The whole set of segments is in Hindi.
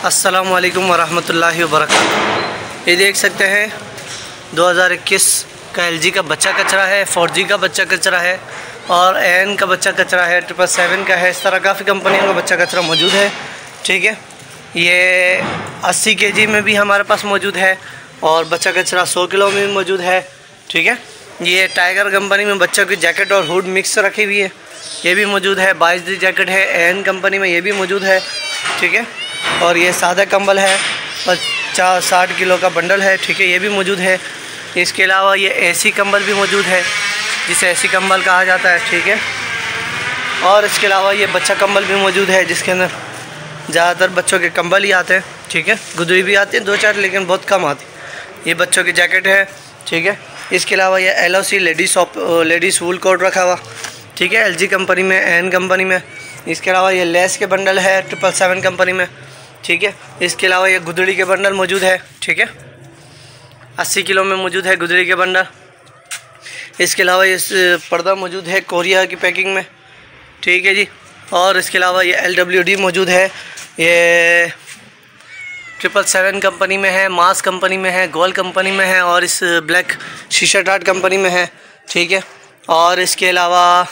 अस्सलामुअलैकुम वरहमतुल्लाहि वबरकातुहू। ये देख सकते हैं 2021 का LG का बच्चा कचरा है, 4G का बच्चा कचरा है और AN का बच्चा कचरा है, 777 का है। इस तरह काफ़ी कंपनियों का बच्चा कचरा मौजूद है। ठीक है, ये 80 kg में भी हमारे पास मौजूद है और बच्चा कचरा 100 किलो में भी मौजूद है। ठीक है, ये टाइगर कंपनी में बच्चों की जैकेट और हुड मिक्स रखी हुई है, ये भी मौजूद है। 22D जैकेट है AN कंपनी में, ये भी मौजूद है। ठीक है, और ये सादा कंबल है, 50-60 किलो का बंडल है। ठीक है, ये भी मौजूद है। इसके अलावा ये AC कंबल भी मौजूद है, जिसे AC कंबल कहा जाता है। ठीक है, और इसके अलावा ये बच्चा कंबल भी मौजूद है, जिसके अंदर ज़्यादातर बच्चों के कंबल ही आते हैं। ठीक है, गुदड़ी भी आती है 2-4, लेकिन बहुत कम आती। ये बच्चों की जैकेट है। ठीक है, इसके अलावा ये LOC लेडीज़ वूल कोट रखा हुआ। ठीक है, LG कंपनी में, AN कंपनी में। इसके अलावा ये लेस के बंडल है 777 कंपनी में। ठीक है, इसके अलावा ये गुदड़ी के बंडल मौजूद है। ठीक है, 80 किलो में मौजूद है गुदड़ी के बंडल। इसके अलावा ये पर्दा मौजूद है कोरिया की पैकिंग में। ठीक है जी, और इसके अलावा ये LWD मौजूद है, ये 777 कंपनी में है, मास कंपनी में है, गोल कंपनी में है और इस ब्लैक शीशा टाट कंपनी में है। ठीक है, और इसके अलावा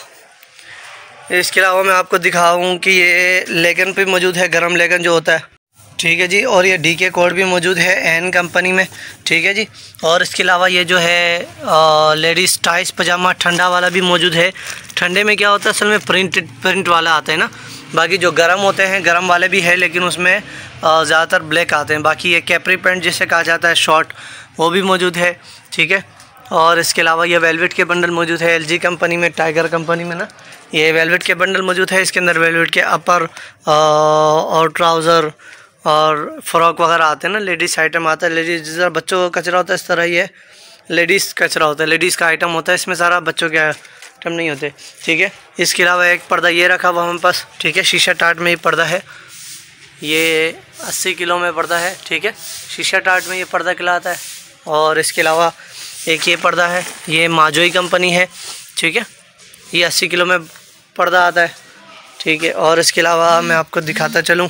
मैं आपको दिखाऊं कि ये लेगन पे मौजूद है, गरम लेगन जो होता है। ठीक है जी, और ये DK कोड भी मौजूद है AN कंपनी में। ठीक है जी, और इसके अलावा ये जो है लेडीज़ टाइस पजामा ठंडा वाला भी मौजूद है। ठंडे में क्या होता है, असल में प्रिंट वाला आता है ना। बाकी जो गरम होते हैं, गरम वाले भी है, लेकिन उसमें ज़्यादातर ब्लैक आते हैं। बाकी ये कैपरी पैंट जिसे कहा जाता है शॉर्ट, वो भी मौजूद है। ठीक है, और इसके अलावा ये वेलवेट के बंडल मौजूद है LG कंपनी में, टाइगर कंपनी में ना। ये वेलवेट के बंडल मौजूद है, इसके अंदर वेलवेट के अपर और ट्राउज़र और फ्रॉक वगैरह आते हैं ना, लेडीज़ आइटम आता है। लेडीज़ जिस तरह बच्चों का कचरा होता है, इस तरह ये लेडीज़ कचरा होता है, लेडीज़ का आइटम होता है। इसमें सारा बच्चों के आइटम नहीं होते। ठीक है, इसके अलावा एक पर्दा ये रखा हुआ हमारे पास। ठीक है, शीशा टाट में ये पर्दा है, ये 80 किलो में पर्दा है। ठीक है, शीशा टाट में ये पर्दा कहलाता है। और इसके अलावा एक ये पर्दा है, ये माजोई कंपनी है। ठीक है, ये 80 किलो में पर्दा आता है। ठीक है, और इसके अलावा मैं आपको दिखाता चलूँ,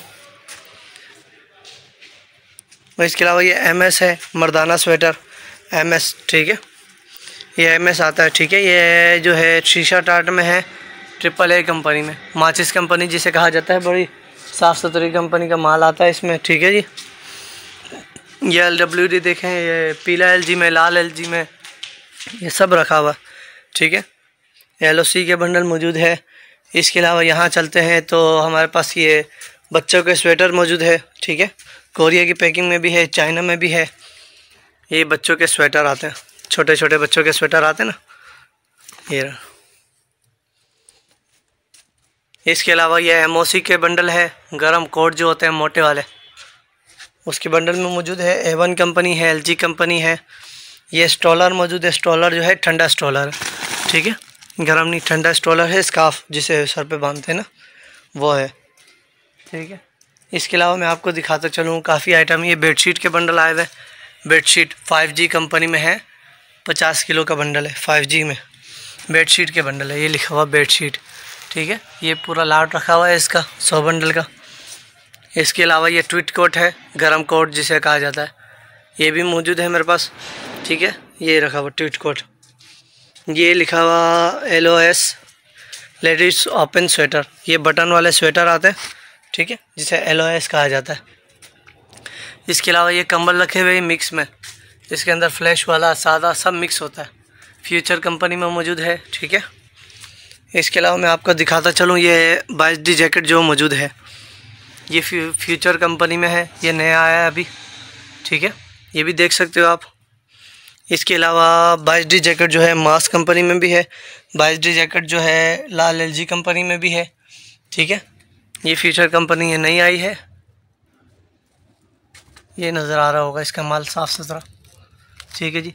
इसके अलावा ये MS है, मर्दाना स्वेटर MS। ठीक है, ये MS आता है। ठीक है, ये जो है शीशा टाट में है, AAA कंपनी में, माचिस कंपनी जिसे कहा जाता है। बड़ी साफ़ सुथरी कंपनी का माल आता है इसमें। ठीक है जी, ये LWD देखें, ये पीला LG में, लाल LG में, ये सब रखा हुआ। ठीक है, LOC के बंडल मौजूद है। इसके अलावा यहाँ चलते हैं तो हमारे पास ये बच्चों के स्वेटर मौजूद है। ठीक है, कोरिया की पैकिंग में भी है, चाइना में भी है। ये बच्चों के स्वेटर आते हैं, छोटे छोटे बच्चों के स्वेटर आते हैं ना, ये रहा। इसके अलावा ये MOC के बंडल है, गरम कोट जो होते हैं मोटे वाले, उसके बंडल में मौजूद है। A1 कंपनी है, LG कंपनी है। ये स्टॉलर मौजूद है, स्टॉलर जो है ठंडा स्टॉलर है। ठीक है, गरम नहीं, ठंडा स्टॉलर है। स्कार्फ जिसे सर पे बांधते हैं ना, वो है। ठीक है, इसके अलावा मैं आपको दिखाता चलूँ काफ़ी आइटम। ये बेडशीट के बंडल आए हुए हैं, बेडशीट 5G कंपनी में है, 50 किलो का बंडल है, 5G में बेडशीट के बंडल है, ये लिखा हुआ बेडशीट। ठीक है, ये पूरा लाट रखा हुआ है इसका 100 बंडल का। इसके अलावा ये ट्विट कोट है, गरम कोट जिसे कहा जाता है, ये भी मौजूद है मेरे पास। ठीक है, ये रखा हुआ ट्विट कोट, ये लिखा हुआ LOS लेडीज़ ओपन स्वेटर, ये बटन वाले स्वेटर आते हैं। ठीक है, जिसे LOS कहा जाता है। इसके अलावा ये कंबल रखे हुए मिक्स में, इसके अंदर फ्लैश वाला, सादा, सब मिक्स होता है, फ्यूचर कंपनी में मौजूद है। ठीक है, इसके अलावा मैं आपको दिखाता चलूँ ये 22D जैकेट जो मौजूद है, ये फ्यूचर कंपनी में है, ये नया आया है अभी। ठीक है, ये भी देख सकते हो आप। इसके अलावा 22D जैकेट जो है मास कंपनी में भी है, 22D जैकेट जो है लाल LG कंपनी में भी है। ठीक है, ये फ्यूचर कंपनी ये नई आई है, ये नज़र आ रहा होगा इसका माल साफ़ सुथरा। ठीक है जी,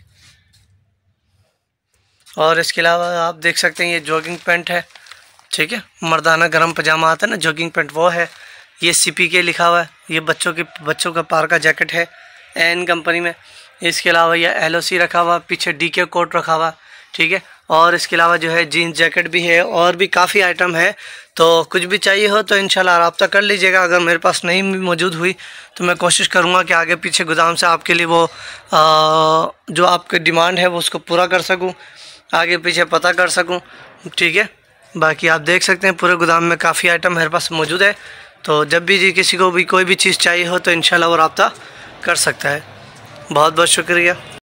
और इसके अलावा आप देख सकते हैं ये जॉगिंग पैंट है। ठीक है, मर्दाना गरम पजामा आता है ना, जॉगिंग पैंट, वो है। ये CPK लिखा हुआ है, ये बच्चों का पार्का जैकेट है AN कंपनी में। इसके अलावा ये LOC रखा हुआ, पीछे DK कोट रखा हुआ। ठीक है, और इसके अलावा जो है जीन्स जैकेट भी है और भी काफ़ी आइटम है। तो कुछ भी चाहिए हो तो इंशाल्लाह रब्ता कर लीजिएगा। अगर मेरे पास नहीं मौजूद हुई तो मैं कोशिश करूँगा कि आगे पीछे गोदाम से आपके लिए वो जो आपकी डिमांड है वो उसको पूरा कर सकूँ, आगे पीछे पता कर सकूँ, ठीक है। बाकी आप देख सकते हैं पूरे गोदाम में काफ़ी आइटम मेरे पास मौजूद है। तो जब भी जी किसी को भी कोई भी चीज़ चाहिए हो तो इंशाल्लाह वो रब्ता कर सकता है। बहुत बहुत शुक्रिया।